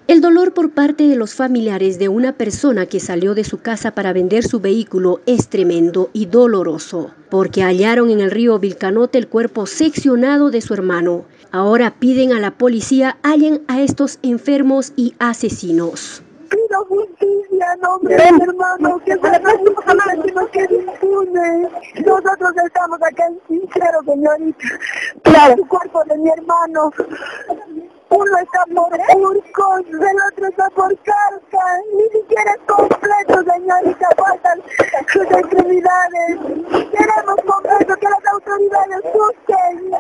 El dolor por parte de los familiares de una persona que salió de su casa para vender su vehículo es tremendo y doloroso, porque hallaron en el río Vilcanote el cuerpo seccionado de su hermano. Ahora piden a la policía hallen a estos enfermos y asesinos. Pido justicia en nombre de mi hermano, que se nos que no quede impune. Nosotros estamos acá en Sincero, señorita. Claro. El cuerpo de mi hermano. Uno está por Urcos, el otro está por Calca, ni siquiera es completo, señorita, faltan sus extremidades. Queremos completo que las autoridades busquen.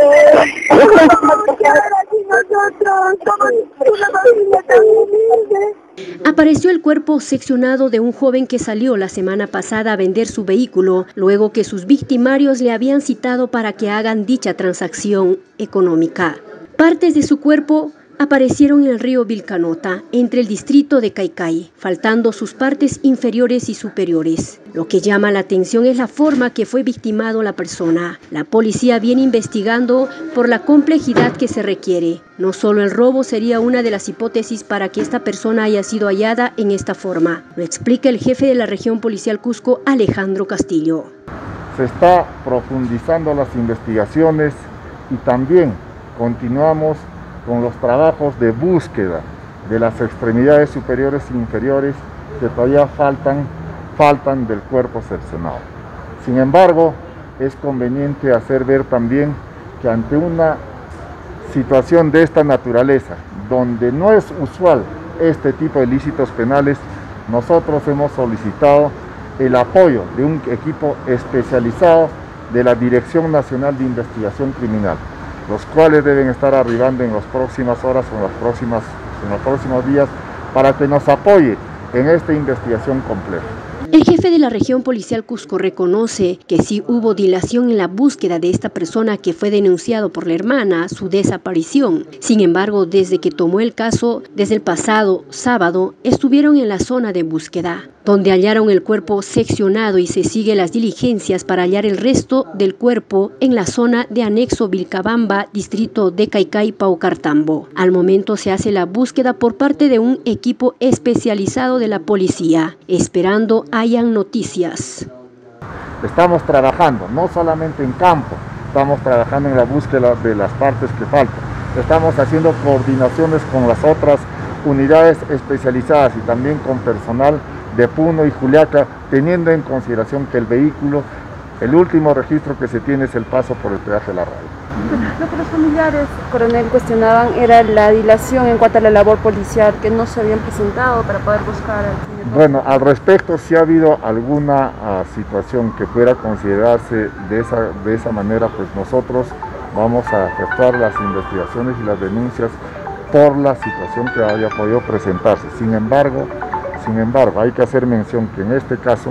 No podemos quedar aquí nosotros, somos una familia tan humilde. Apareció el cuerpo seccionado de un joven que salió la semana pasada a vender su vehículo, luego que sus victimarios le habían citado para que hagan dicha transacción económica. Partes de su cuerpo aparecieron en el río Vilcanota, entre el distrito de Caicay, faltando sus partes inferiores y superiores. Lo que llama la atención es la forma que fue victimado la persona. La policía viene investigando por la complejidad que se requiere. No solo el robo sería una de las hipótesis para que esta persona haya sido hallada en esta forma. Lo explica el jefe de la región policial Cusco, Alejandro Castillo. Se está profundizando las investigaciones y también continuamos con los trabajos de búsqueda de las extremidades superiores e inferiores que todavía faltan del cuerpo seccionado. Sin embargo, es conveniente hacer ver también que ante una situación de esta naturaleza, donde no es usual este tipo de ilícitos penales, nosotros hemos solicitado el apoyo de un equipo especializado de la Dirección Nacional de Investigación Criminal, los cuales deben estar arribando en las próximas horas o en los próximos días para que nos apoye en esta investigación compleja. El jefe de la región policial Cusco reconoce que sí hubo dilación en la búsqueda de esta persona que fue denunciado por la hermana su desaparición. Sin embargo, desde que tomó el caso, desde el pasado sábado, estuvieron en la zona de búsqueda, donde hallaron el cuerpo seccionado y se siguen las diligencias para hallar el resto del cuerpo en la zona de anexo Vilcabamba, distrito de Caicay, Paucartambo. Al momento se hace la búsqueda por parte de un equipo especializado de la policía, esperando hayan noticias. Estamos trabajando no solamente en campo, estamos trabajando en la búsqueda de las partes que faltan. Estamos haciendo coordinaciones con las otras unidades especializadas y también con personal de Puno y Juliaca, teniendo en consideración que el vehículo, el último registro que se tiene es el paso por el peaje de la radio. Lo que los familiares, coronel, cuestionaban era la dilación en cuanto a la labor policial, que no se habían presentado para poder buscar al señor. Bueno, al respecto, si ha habido alguna situación que pueda considerarse de esa manera, pues nosotros vamos a efectuar las investigaciones y las denuncias por la situación que haya podido presentarse. Sin embargo, hay que hacer mención que en este caso,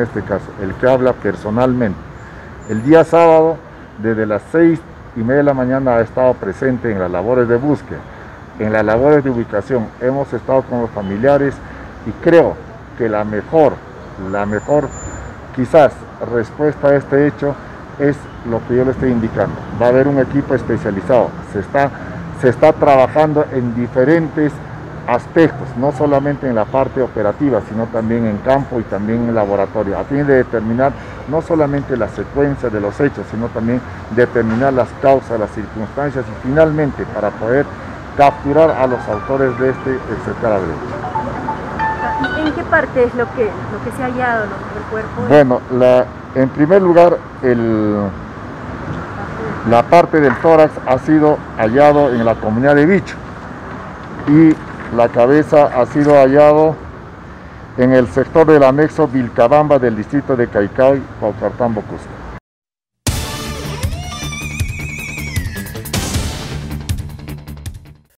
el que habla personalmente, el día sábado, desde las 6:30 de la mañana ha estado presente en las labores de búsqueda, en las labores de ubicación. Hemos estado con los familiares y creo que la mejor quizás respuesta a este hecho es lo que yo le estoy indicando. Va a haber un equipo especializado, se está trabajando en diferentes aspectos, no solamente en la parte operativa, sino también en campo y también en laboratorio, a fin de determinar no solamente la secuencia de los hechos, sino también determinar las causas, las circunstancias y finalmente para poder capturar a los autores de este execrable hecho. ¿En qué parte es lo que se ha hallado del cuerpo? Bueno, en primer lugar, la parte del tórax ha sido hallado en la comunidad de Bicho y la cabeza ha sido hallado en el sector del anexo Vilcabamba del distrito de Caicay, Paucartambo, Cusco.